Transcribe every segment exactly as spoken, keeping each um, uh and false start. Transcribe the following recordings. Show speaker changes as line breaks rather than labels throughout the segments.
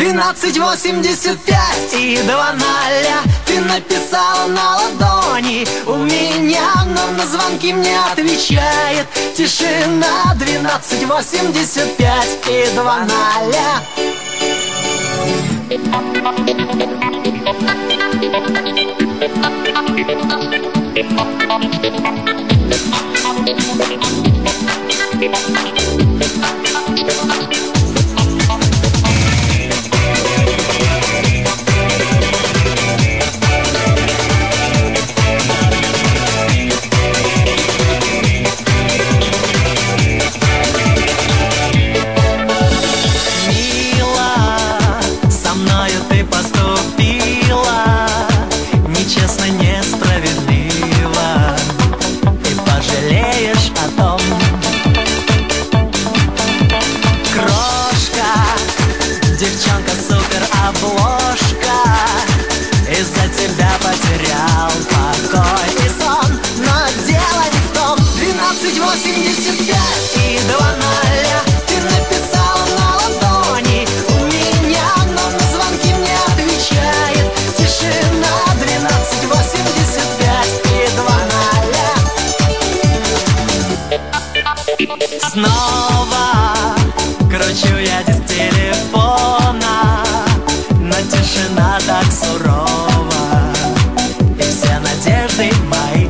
Двенадцать восемьдесят пять и два ноля ты написала на ладони у меня, но на звонки мне отвечает тишина. Двенадцать восемьдесят пять и два ноля.
Девчонка, супер обложка, из-за тебя потерял покой и сон, но дело не в том.
Двенадцать восемьдесят пять и два ноля ты написала на ладони у меня, но на звонки мне отвечает тишина. Двенадцать восемьдесят пять и два ноля.
Снова кручу я диск телефона, но тишина так сурова, и все надежды мои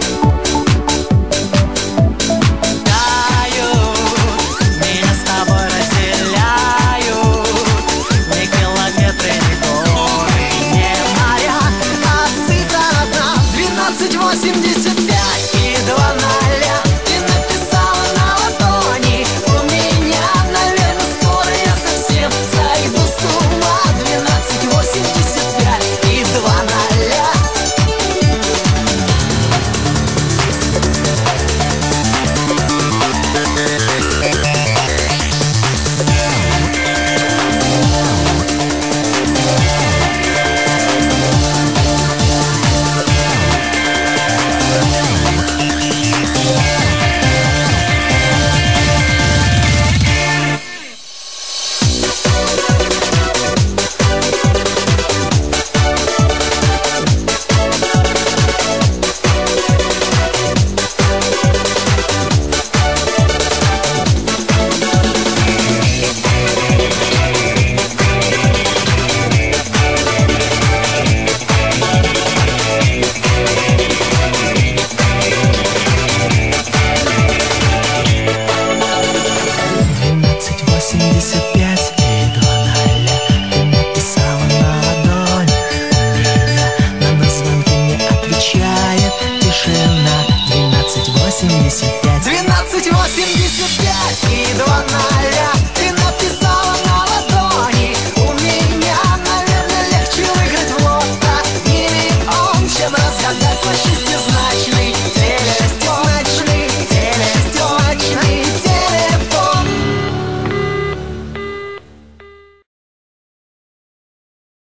тают, меня с тобой разделяют ни километры, ни горы, ни моря,
а цифра одна. Двенадцать восемьдесят пять и два ноля ты написала на ладони у меня, наверное, скоро я совсем сойду с ума. Двенадцать восемьдесят пять и два ноля. Двенадцать восемьдесят пять и два ноля.